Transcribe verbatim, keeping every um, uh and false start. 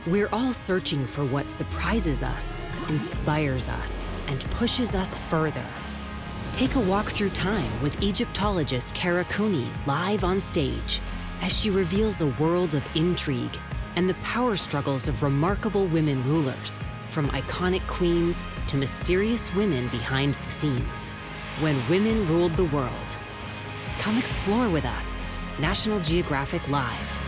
We're all searching for what surprises us, inspires us, and pushes us further. Take a walk through time with Egyptologist Kara Cooney live on stage as she reveals a world of intrigue and the power struggles of remarkable women rulers, from iconic queens to mysterious women behind the scenes. When women ruled the world. Come explore with us. National Geographic Live.